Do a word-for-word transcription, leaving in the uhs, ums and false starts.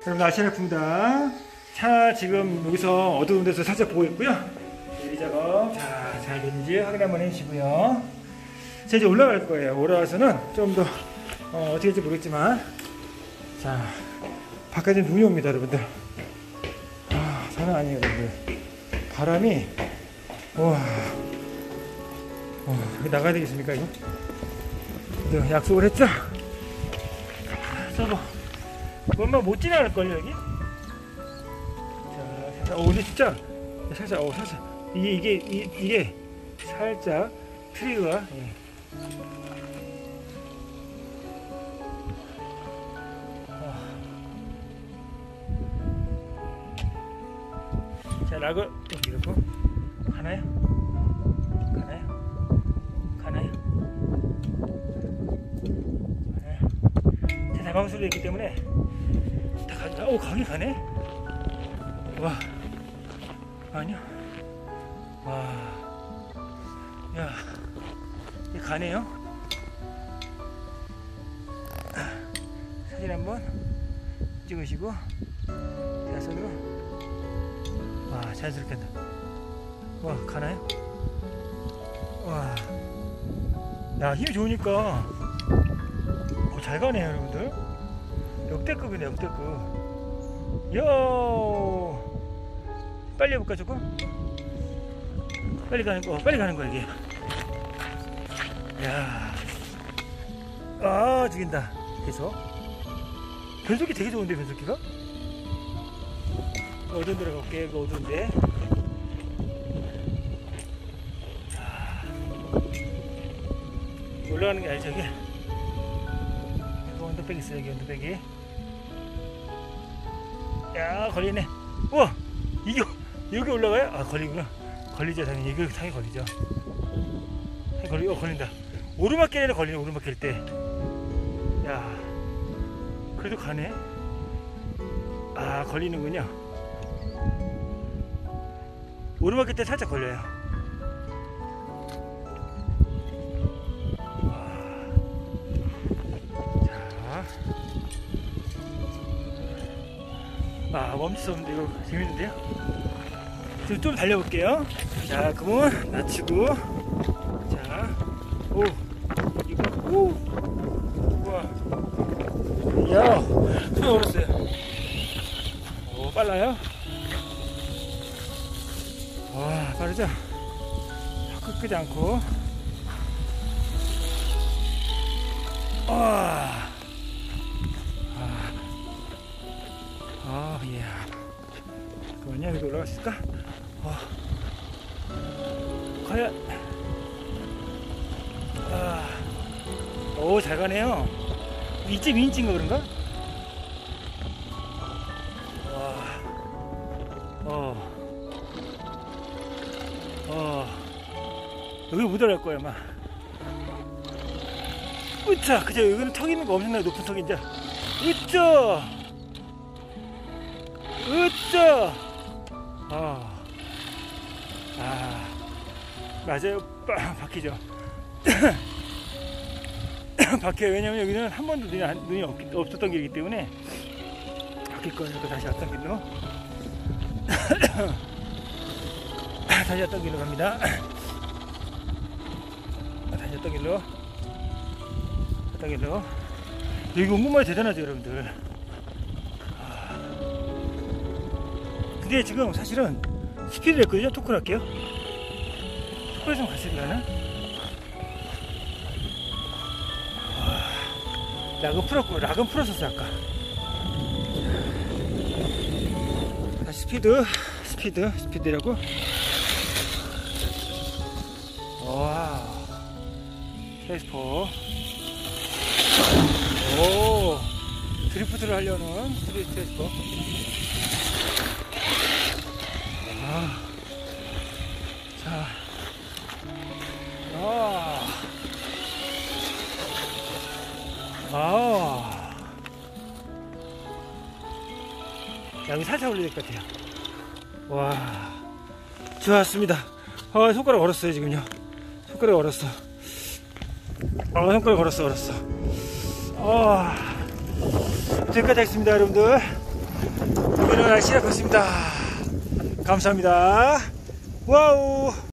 여러분 날씨 아픕니다. 차 지금 여기서 어두운 데서 살짝 보고 있고요. 이 작업 자, 잘 되는지 확인 한번 해주시고요. 자, 이제 올라갈 거예요. 올라와서는 좀 더 어, 어떻게 될지 모르겠지만 자, 바깥에 눈이 옵니다 여러분들. 아, 장난 아니에요 여러분들. 바람이 우와. 어, 여기 나가야 되겠습니까 이거? 네, 약속을 했죠? 저거 얼마 못 지나갈걸요 여기? 자, 살짝, 어 근데 진짜 살짝, 어 살짝 이게 이게 이, 이게 살짝 트리가 예. 자, 락을 이렇게 놓고 가나요? 가나요? 가나요? 가나요? 제 다방수로 있기 때문에 다 가, 오, 가긴 가네? 와, 아니야? 와, 야, 이게 가네요? 사진 한번 찍으시고 대화선으로 와, 자연스럽게 한다. 와, 가나요? 와, 야, 힘이 좋으니까 어, 잘 가네요 여러분들. 역대급이네 역대급. 이야, 빨리 해볼까 조금? 빨리 가는 거 빨리 가는 거 이게. 야, 아 죽인다. 계속 변속기 되게 좋은데 변속기가? 어두운 데로 가볼게. 이거 어두운데. 올라가는 게 아니죠 이게. 이거 언더백이 있어요 여기 언더백이. 야, 걸리네. 우와, 이게 여기 올라가요? 아, 걸리구나. 걸리죠 당연히. 여기 당연히 걸리죠. 당연히 걸리, 어 걸린다. 오르막길에는 걸리네. 오르막길 때. 야, 그래도 가네. 아, 걸리는군요. 오르막길 때 살짝 걸려요. 자, 아, 멈출 수 없는데 이거 재밌는데요? 좀, 좀 달려볼게요. 자, 그러면 낮추고, 자, 오, 이거, 오, 우와, 야, 손 얼었어요. 오, 빨라요? 와, 빠르죠? 확 끄지 않고. 와, 아, 아, 예. 잠깐만요, 여기 올라갈 수 있을까? 어. 과연, 아, 오, 잘 가네요. 이쯤 이 인치인가 그런가? 와, 어. 어, 여기 못 올라갈 거야 아마. 으차, 그죠? 여기는 턱 있는 거 엄청나게 높은 턱인데. 으짜, 으짜. 아, 아, 맞아요. 빵 박히죠. 박혀요. 왜냐면 여기는 한 번도 눈이, 안, 눈이 없, 없었던 길이기 때문에 박힐 거니까 다시 왔던 길로. 다시 왔던 길로 갑니다. 다시 왔던 길로. 왔던 길로. 여기 온것만이 대단하죠 여러분들. 근데 지금 사실은 스피드를 했거든요. 토크를 할게요. 토크를 좀 갔을까나? 락은 풀었고, 락은 풀었었어 아까. 다시 스피드, 스피드, 스피드라고. 와우, 트랜스포. 오, 드리프트를 하려는 스트리트 트랜스포. 아, 자, 아, 아, 여기 살짝 올려야 될 것 같아요. 와, 좋았습니다. 아, 손가락 얼었어요 지금요. 손가락 얼었어. 아, 손가락 얼었어 얼었어. 아, 여기까지 하겠습니다 여러분들. 여기는 날씨가 그렇습니다. 감사합니다. 와우.